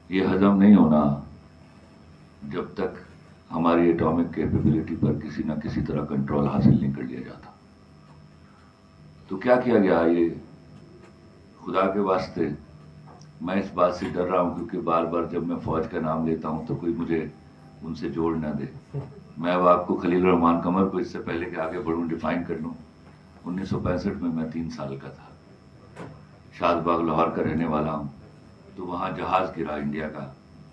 یہ ہضم نہیں ہونا جب تک ہماری ایٹامک کیپیبلٹی پر کسی نہ کسی طرح کنٹرول حاصل نہیں کر لیا جاتا. تو کیا کیا گیا؟ یہ خدا کے واسطے میں اس بات سے ڈر رہا ہوں کیونکہ بار بار جب میں فوج کا نام لیتا ہوں تو کوئی مجھے ان سے جوڑ نہ دے. میں اب آپ کو خلیل الرحمان قمر کو اس سے پہلے کہ آگے بڑھوں ڈیفائن کر لوں. 1965 میں 3 سال کا تھا. شاد باغ لاہور کا رہنے والا ہوں. تو وہاں جہاز گرا انڈیا کا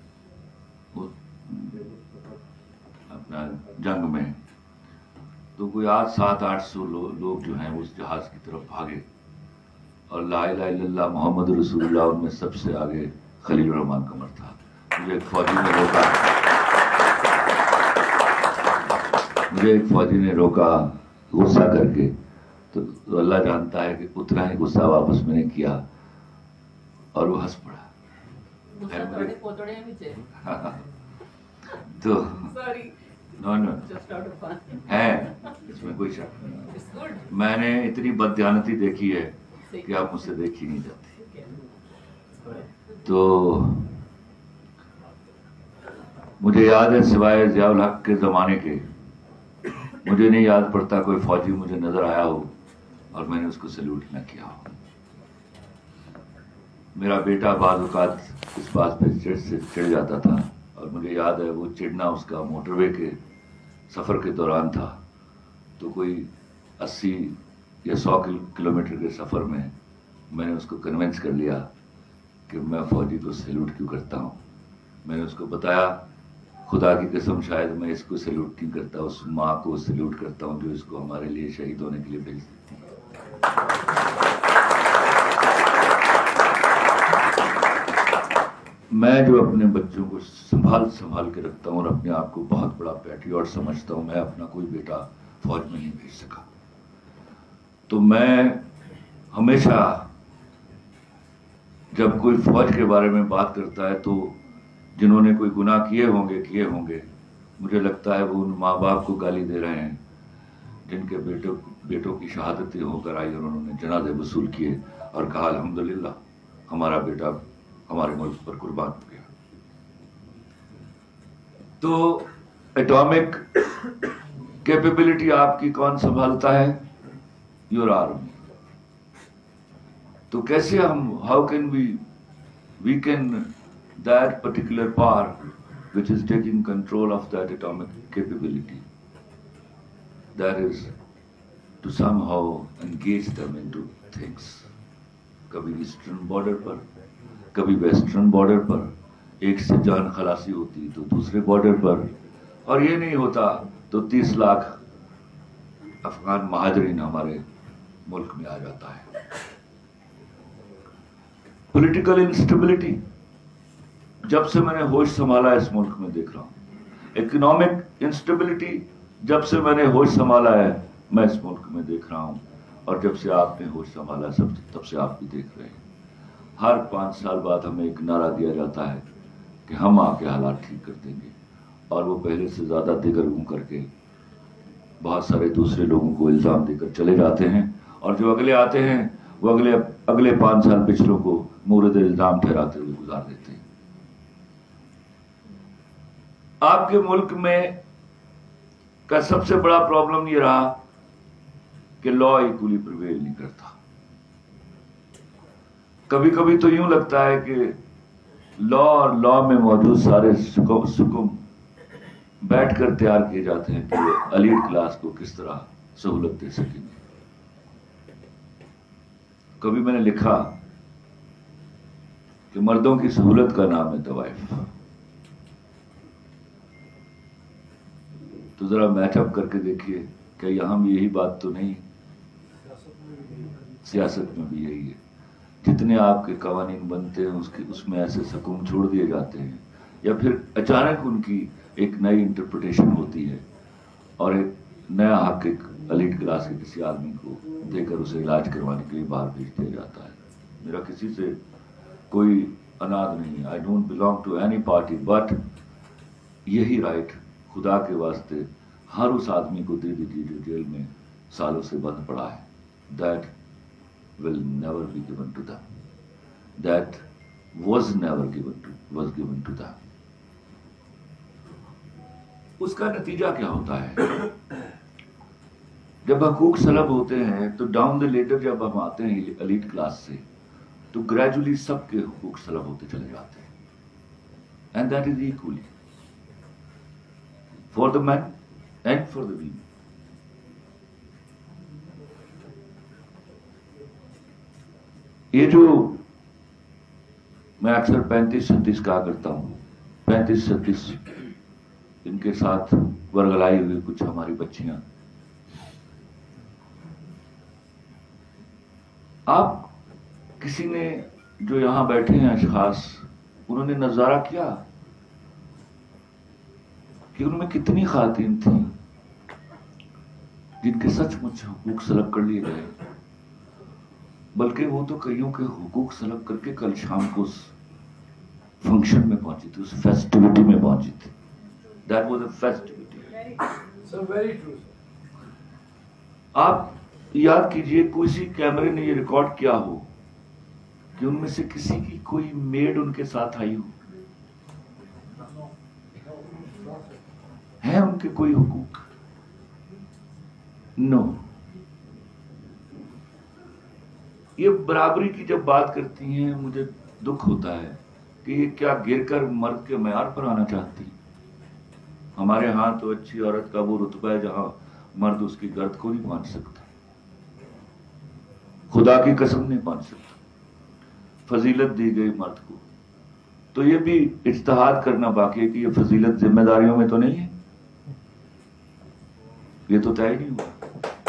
اپنا جنگ میں. تو کوئی 700-800 لوگ جو ہیں اس جہاز کی طرف بھاگے اور لا الہ الا اللہ محمد رسول اللہ ان میں سب سے آگے خلیل الرحمان قمر تھا. مجھے ایک فوجی نے روکا غصہ کر کے. تو اللہ جانتا ہے کہ اتنا ہی غصہ واپس میں نے کیا اور وہ ہنس پڑا. تو ہے اس میں کوئی شک نہیں. میں نے اتنی بددیانتی دیکھی ہے کہ آپ مجھ سے دیکھی نہیں جاتی. تو مجھے یاد ہے سوائے ضیاء الحق کے زمانے کے مجھے نہیں یاد پڑتا کوئی فوجی مجھے نظر آیا ہو اور میں نے اس کو سیلوٹ نہ کیا ہو. میرا بیٹا بعض اوقات اس بات پہ چڑھ جاتا تھا اور مجھے یاد ہے وہ چڑھنا اس کا موٹر وے کے سفر کے دوران تھا. تو کوئی 80 یا 100 کلومیٹر کے سفر میں نے اس کو کنونس کر لیا کہ میں فوجی کو سیلوٹ کیوں کرتا ہوں. میں نے اس کو بتایا خدا کی قسم شاید میں اس کو سیلوٹ نہیں کرتا, اس ماں کو سیلوٹ کرتا ہوں جو اس کو ہمارے لیے شہید ہونے کے لیے بھیج دیتی ہے. میں جو اپنے بچوں کو سنبھال کے رکھتا ہوں اور اپنے آپ کو بہت بڑا پیٹریوٹ سمجھتا ہوں, میں اپنا کوئی بیٹا فوج میں نہیں بھیج سکا. تو میں ہمیشہ جب کوئی فوج کے بارے میں بات کرتا ہے تو جنہوں نے کوئی گناہ کیے ہوں گے مجھے لگتا ہے وہ ان ماں باپ کو گالی دے رہے ہیں جن کے بیٹوں کی شہادتیں ہو کر آئی اور انہوں نے جنازے وصول کیے اور کہا الحمدللہ ہمارا بیٹا ہمارے ملک پر قربان ہو گیا. تو ایٹامک کیپیبلٹی آپ کی کون سنبھالتا ہے؟ Your army. تو کیسے ہم how can we can that particular power which is taking control of that atomic capability, that is to somehow engage them into things. کبھی ایسٹرن بارڈر پر کبھی ویسٹرن بارڈر پر ایک سے جان خلاصی ہوتی تو دوسرے بارڈر پر, اور یہ نہیں ہوتا تو 30 لاکھ افغان مہاجرین ہمارے ملک میں آ جاتا ہے. پولیٹیکل انسٹیبلٹی جب سے میں نے ہوش سنبھالا ہے اس ملک میں دیکھ رہا ہوں. اکنامک انسٹیبلٹی جب سے میں نے ہوش سنبھالا ہے میں اس ملک میں دیکھ رہا ہوں, اور جب سے آپ نے ہوش سنبھالا تب سے آپ بھی دیکھ رہے ہیں. ہر 5 سال بعد ہمیں ایک نعرہ دیا جاتا ہے کہ ہم آ کے حالات ٹھیک کر دیں گے, اور وہ پہلے سے زیادہ دگرگوں کر کے بہت سارے دوسرے لوگوں کو الزام دے کر چلے جاتے ہیں, اور جو اگلے آتے ہیں وہ اگلے 5 سال پچھلوں کو مورد الزام ٹھہراتے ہوئے گزار دیتے ہیں. آپ کے ملک میں کا سب سے بڑا پرابلم یہ رہا کہ لا ایکولی پریویل نہیں کرتا. کبھی کبھی تو یوں لگتا ہے کہ لا اور لا میں موجود سارے سکم بیٹھ کر تیار کیے جاتے ہیں کہ ایلیٹ کلاس کو کس طرح سہولت دے سکیں گے. کبھی میں نے لکھا کہ مردوں کی سہولت کا نام ہے طوائف. تو ذرا میچ اپ کر کے دیکھیے کہ یہاں بھی یہی بات تو نہیں, سیاست میں بھی یہی ہے. جتنے آپ کے قوانین بنتے ہیں اس میں ایسے سکون چھوڑ دیے جاتے ہیں, یا پھر اچانک ان کی ایک نئی انٹرپریٹیشن ہوتی ہے اور ایک نیا حق ایک ایلیٹ کلاس کے کسی آدمی کو دے کر اسے علاج کروانے کے لیے باہر بھیج دیا جاتا ہے. میرا کسی سے کوئی اناد نہیں, I don't belong to any party, but یہی رائٹ خدا کے واسطے ہر اس آدمی کو دے دیجیے جو جیل میں سالوں سے بند پڑا ہے. That will never be given to them. That was given to them. اس کا نتیجہ کیا ہوتا ہے؟ جب حقوق سلب ہوتے ہیں تو ڈاؤن دا لیڈر جب ہم آتے ہیں ایلیٹ کلاس سے تو گریجولی سب کے حقوق سلب ہوتے چلے جاتے ہیں. And that is equally for the man and for the women. یہ جو میں اکثر 35-37 کہا کرتا ہوں، 35-37 ان کے ساتھ ورگلائی ہوئی کچھ ہماری بچیاں. آپ کسی نے جو یہاں بیٹھے ہیں اشخاص، انہوں نے نظارہ کیا کہ ان میں کتنی خواتین تھیں جن کے سچ مچ حقوق سلب کر لیے گئے، بلکہ وہ تو کئیوں کے حقوق سلب کر کے کل شام کو اس فنکشن میں پہنچی تھی، اس فیسٹیوٹی میں پہنچی تھی. That was a festivity. So very true. آپ یاد کیجئے کسی کیمرے نے یہ ریکارڈ کیا ہو کہ ان میں سے کسی کی کوئی میڈ ان کے ساتھ آئی ہو؟ ہیں ان کے کوئی حقوق؟ نو. یہ برابری کی جب بات کرتی ہیں مجھے دکھ ہوتا ہے کہ یہ کیا گر کر مرد کے معیار پر آنا چاہتی. ہمارے ہاں تو اچھی عورت کا وہ رتبہ ہے جہاں مرد اس کی گرد کو نہیں پہنچ سکتا، خدا کی قسم نہیں پہنچ سکتا. فضیلت دی گئی مرد کو، تو یہ بھی اجتہاد کرنا باقی ہے کہ یہ فضیلت ذمہ داریوں میں تو نہیں ہے، یہ تو طے نہیں ہوا.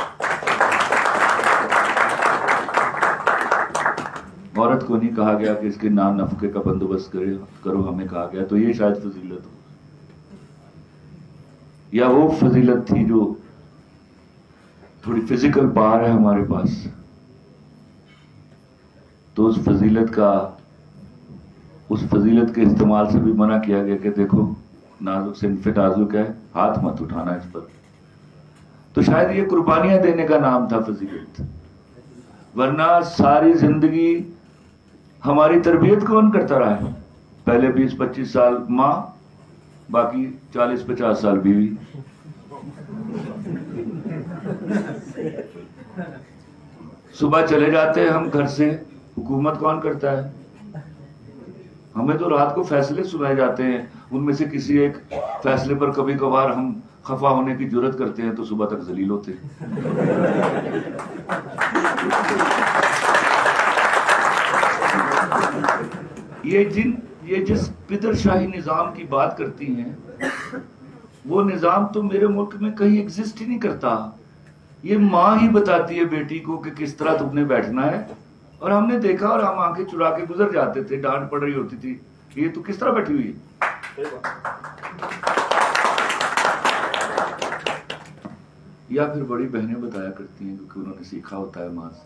عورت کو نہیں کہا گیا کہ اس کے نام نفقے کا بندوبست کرو، ہمیں کہا گیا، تو یہ شاید فضیلت ہو. یا وہ فضیلت تھی جو تھوڑی فزیکل پاور ہے ہمارے پاس، تو اس فضیلت کے استعمال سے بھی منع کیا گیا کہ دیکھو نازک صنف نازک ہے، ہاتھ مت اٹھانا اس پر. تو شاید یہ قربانیاں دینے کا نام تھا فضیلت. ورنہ ساری زندگی ہماری تربیت کون کرتا رہا ہے؟ پہلے 20-25 سال ماں، باقی 40-50 سال بیوی. صبح چلے جاتے ہیں ہم گھر سے، حکومت کون کرتا ہے؟ ہمیں تو رات کو فیصلے سنائے جاتے ہیں، ان میں سے کسی ایک فیصلے پر کبھی کبھار ہم خفا ہونے کی جرت کرتے ہیں تو صبح تک ذلیل ہوتے ہیں. یہ جس پدر شاہی نظام کی بات کرتی ہیں، وہ نظام تو میرے ملک میں کہیں ایگزسٹ ہی نہیں کرتا. یہ ماں ہی بتاتی ہے بیٹی کو کہ کس طرح تم نے بیٹھنا ہے، اور ہم نے دیکھا اور ہم آنکھیں چرا کے گزر جاتے تھے، ڈانٹ پڑ رہی ہوتی تھی یہ تو کس طرح بیٹھی ہوئی ہے. یا پھر بڑی بہنیں بتایا کرتی ہیں کیونکہ انہوں نے سیکھا ہوتا ہے ماں سے.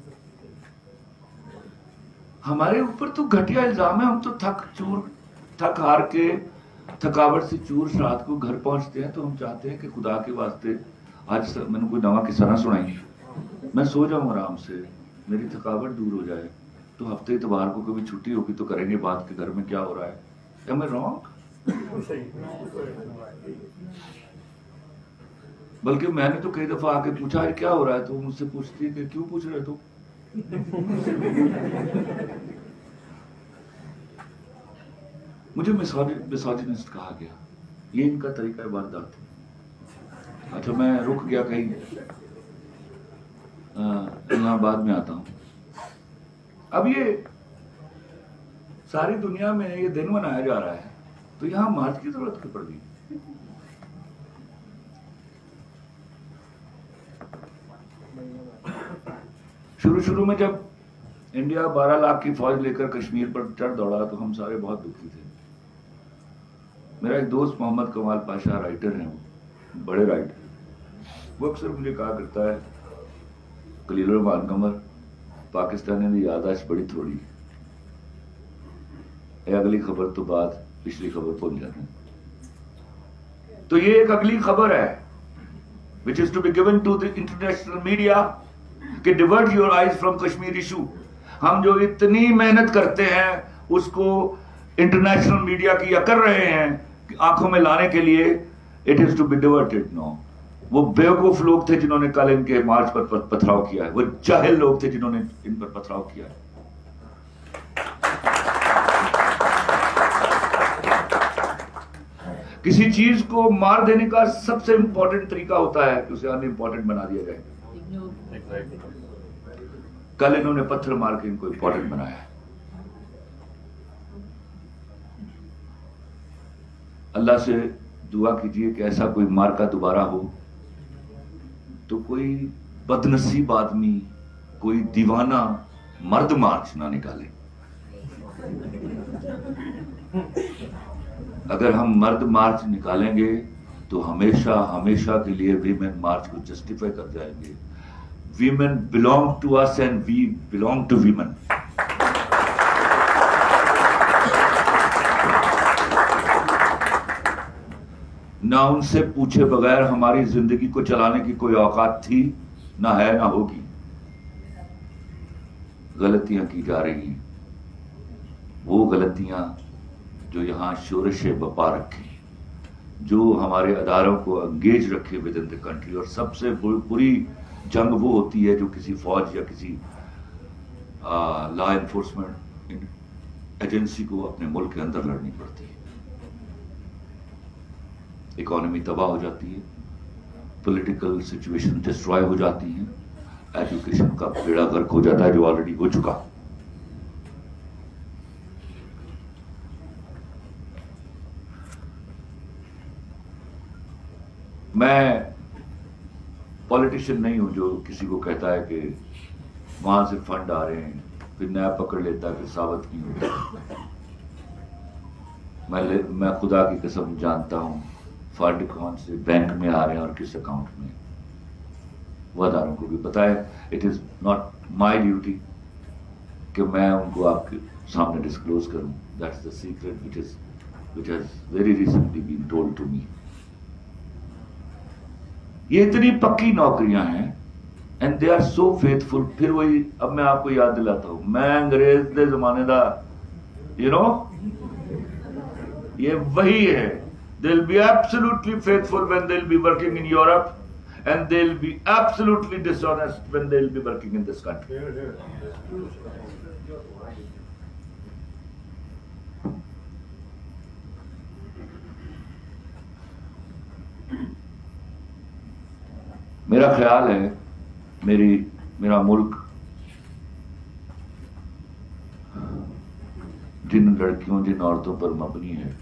ہمارے اوپر تو گھٹیا الزام ہے، ہم تو تھک ہار کے تھکاوٹ سے چور رات کو گھر پہنچتے ہیں تو ہم چاہتے ہیں کہ خدا کے واسطے آج میں نے کوئی نواں قصہ نہ سنائی، میں سو جاؤں آرام سے، میری تھکاوٹ دور ہو جائے. تو ہفتے اتوار کو کبھی چھٹی ہوگی تو کریں گے بات کہ گھر میں کیا ہو رہا ہے. Am I wrong؟ بلکہ میں نے تو کئی دفعہ آ کے پوچھا کیا ہو رہا ہے، تو مجھ سے پوچھتی ہے کہ کیوں پوچھ رہے تو. مجھے مسوجنسٹ کہا گیا، یہ ان کا طریقہ واردات ہے. اچھا میں رک گیا کہیں، یہاں بعد میں آتا ہوں. اب یہ ساری دنیا میں یہ دن منایا جا رہا ہے تو یہاں مارچ کی ضرورت کیوں پڑ گئی؟ شروع میں جب انڈیا 12 لاکھ کی فوج لے کر کشمیر پر چڑھ دوڑا تو ہم سارے بہت دکھی تھے. میرا ایک دوست محمد کمال پاشا رائٹر ہیں، بڑے رائٹر، وہ اکثر مجھے کہا کرتا ہے خلیل الرحمان قمر، پاکستانی دی یادداشت بڑی تھوڑی ہے، اگلی خبر تو بعد پچھلی خبر بھول جاتے ہیں. تو یہ ایک اگلی خبر ہے which is to be given to the international media کہ divert your eyes from Kashmir issue. ہم جو اتنی محنت کرتے ہیں اس کو انٹرنیشنل میڈیا کی کر رہے ہیں آنکھوں میں لانے کے لیے. It is to be diverted. No, وہ بیوقوف لوگ تھے جنہوں نے کل ان کے مارچ پر پتھراؤ کیا ہے. وہ جاہل لوگ تھے جنہوں نے ان پر پتھراؤ کیا ہے. کسی چیز کو مار دینے کا سب سے امپورٹنٹ طریقہ ہوتا ہے کہ اسے ان امپورٹنٹ بنا دیا جائے. کل انہوں نے پتھر مار کے ان کو امپورٹنٹ بنایا ہے. اللہ سے دعا کیجئے کہ ایسا کوئی مارکا دوبارہ ہو تو کوئی بدنصیب آدمی, کوئی دیوانہ مرد مارچ نہ نکالے. اگر ہم مرد مارچ نکالیں گے تو ہمیشہ ہمیشہ کے لیے ویمن مارچ کو جسٹیفائی کر جائیں گے. Women belong to us and we belong to women. نہ ان سے پوچھے بغیر ہماری زندگی کو چلانے کی کوئی اوقات تھی, نہ ہے, نہ ہوگی. غلطیاں کی جا رہی ہیں, وہ غلطیاں جو یہاں شورش بپا رکھیں, جو ہمارے اداروں کو انگیج رکھے ود ان دا کنٹری. اور سب سے بری جنگ وہ ہوتی ہے جو کسی فوج یا کسی لا انفورسمنٹ ایجنسی کو اپنے ملک کے اندر لڑنی پڑتی ہے. اکانومی تباہ ہو جاتی ہے, پولیٹیکل سچویشن ڈسٹرائے ہو جاتی ہیں, ایجوکیشن کا بیڑا غرق ہو جاتا ہے جو آلریڈی ہو چکا. میں پولیٹیشین نہیں ہوں جو کسی کو کہتا ہے کہ وہاں سے فنڈ آ رہے ہیں پھر نیا پکڑ لیتا ہے پھر ثابت نہیں ہوتا. میں خدا کی قسم جانتا ہوں فنڈ کون سے بینک میں آ رہے ہیں اور کس اکاؤنٹ میں. وہ اداروں کو بھی پتا ہے. It is not my duty کہ میں ان کو آپ کے سامنے ڈسکلوز کروں. That's the secret which has very recently been told to me. یہ اتنی پکی نوکریاں ہیں and they are so faithful. پھر وہی اب میں آپ کو یاد دلاتا ہوں, میں انگریز دے زمانے دا یہ وہی ہے. They'll be absolutely faithful when they'll be working in Europe, and they'll be absolutely dishonest when they'll be working in this country. میرا خیال ہے میرا ملک جن لڑکیوں جن عورتوں پر مبنی ہے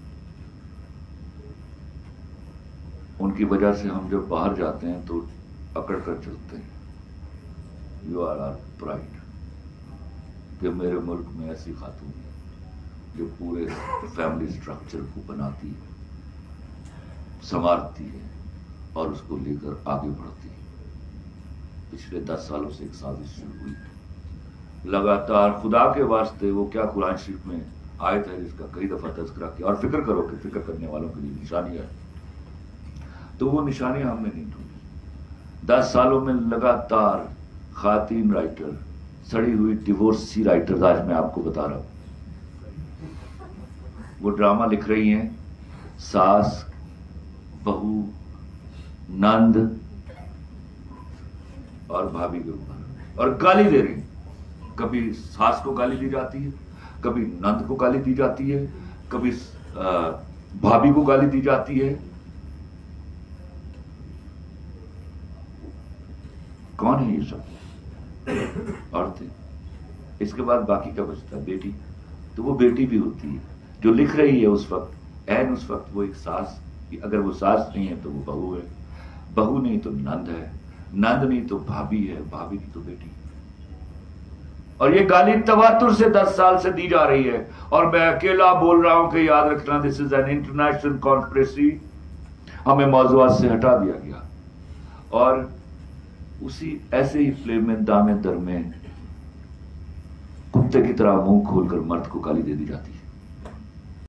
ان کی وجہ سے ہم جب باہر جاتے ہیں تو اکڑ کر چلتے ہیں. یو آر آر پرائڈ کہ میرے ملک میں ایسی خاتون ہے جو پورے فیملی اسٹرکچر کو بناتی ہے, سنوارتی ہے اور اس کو لے کر آگے بڑھتی ہے. پچھلے 10 سالوں سے ایک سازش شروع ہوئی لگاتار. خدا کے واسطے وہ کیا قرآن شریف میں آیت ہے جس کا کئی دفعہ تذکرہ کیا, اور فکر کرو کہ فکر کرنے والوں کے لیے نشانی ہے, تو وہ نشانیاں ہم نے نہیں ڈھونڈی. 10 سالوں میں لگاتار خواتین رائٹر, سڑی ہوئی ڈیورسی رائٹرز, آج میں آپ کو بتا رہا ہوں, وہ ڈرامہ لکھ رہی ہیں ساس, بہو, نند اور بھابھی کے اوپر, اور گالی دے رہی. کبھی ساس کو گالی دی جاتی ہے, کبھی نند کو گالی دی جاتی ہے, کبھی بھابھی کو گالی دی جاتی ہے. کون ہے یہ سب عورتیں؟ اس کے بعد باقی کا بچتا ہے بیٹی. تو وہ بیٹی بھی ہوتی ہے جو لکھ رہی ہے اس وقت, این اس وقت وہ ایک ساس. اگر وہ ساس نہیں ہے تو وہ بہو ہے, بہو نہیں تو نند ہے, نند نہیں تو بھابھی ہے, بھابھی نہیں تو بیٹی. اور یہ گالی تواتر سے 10 سال سے دی جا رہی ہے, اور میں اکیلا بول رہا ہوں کہ یاد رکھنا this is an international conspiracy. ہمیں موضوعات سے ہٹا دیا گیا اور اسی ایسے ہی فلیم میں دامے در میں کتے کی طرح منہ کھول کر مرد کو گالی دے دی جاتی.